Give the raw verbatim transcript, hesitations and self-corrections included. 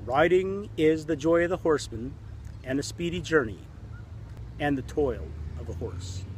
Riding is the joy of the horseman, and a speedy journey, and the toil of a horse.